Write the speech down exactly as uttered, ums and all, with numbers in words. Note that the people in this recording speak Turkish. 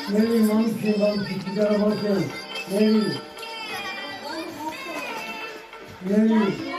Mary, mom, she wants to get a hotel. Mary. Mary.